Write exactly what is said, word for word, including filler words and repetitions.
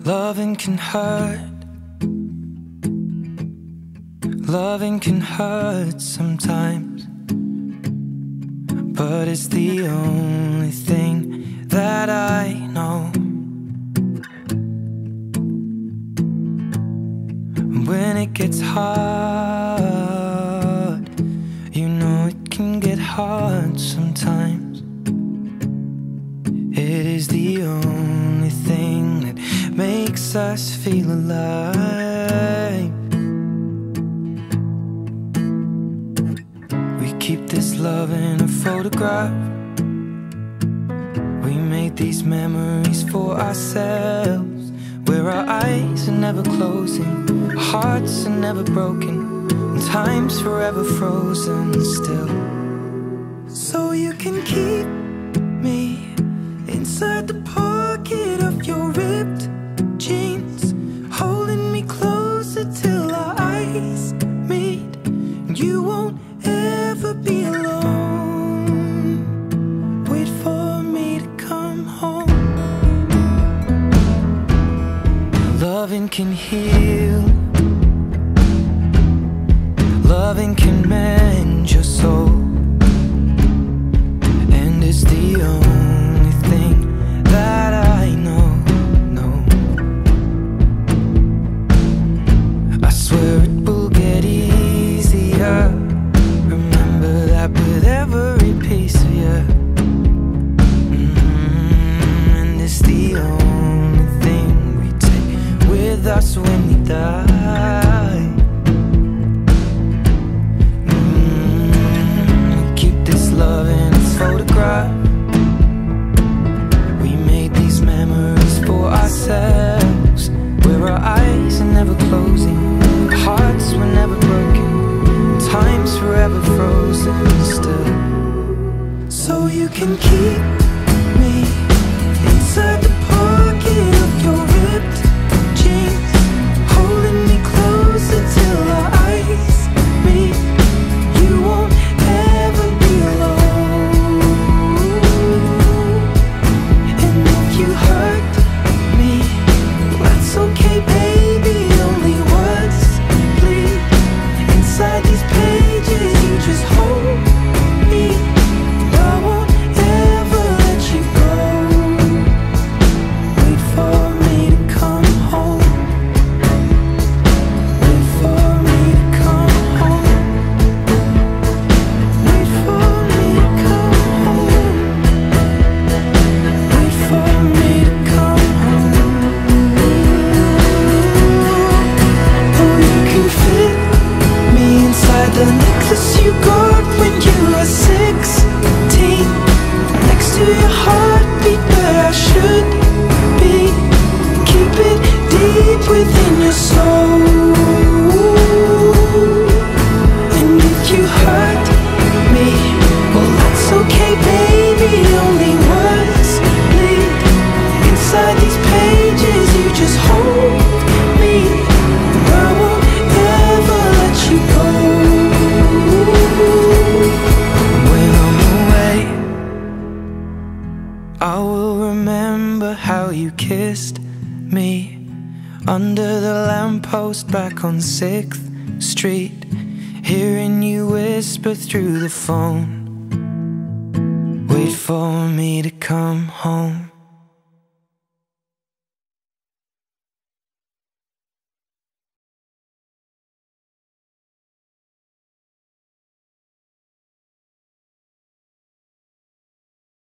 Loving can hurt. Loving can hurt sometimes, but it's the only thing that I know. When it gets hard, you know it can get hard sometimes. It is the only thing that makes us feel alive. We keep this love in a photograph. We made these memories for ourselves, where our eyes are never closing, our hearts are never broken, and time's forever frozen still. So you can keep me inside the pocket of your ripped jeans, holding me closer till our eyes meet. You won't ever be alone. Wait for me to come home. Loving can heal. Loving can mend your soul, and it's the only thing that I know, no. I swear it will get easier. Remember that with every piece of you. Mm-hmm. And it's the only thing we take with us when we die. Mm-hmm. We keep this love in a photograph. Memories for ourselves, where our eyes are never closing, our hearts were never broken, time's forever frozen still. So you can keep me inside the pocket of your ripped jeans, holding me closer till our eyes meet. You won't ever be alone. You hurt me, that's okay, baby. Only words bleed inside these pages. You just hold me. I won't ever let you go. Wait for me to come home. Wait for me to come home. Wait for me to come home. Wait for me to come home. Oh, you can fit me inside the necklace you got when you were sixteen, next to your heartbeat where I should be. Keep it deep within your soul. And if you hurt me, well, that's okay, baby. Only words bleed inside these pages. You just hold me. I won't ever let you go. When I'm away, I will remember how you kissed me under the lamppost back on sixth street, hearing you whisper through the phone. Wait for me to come home.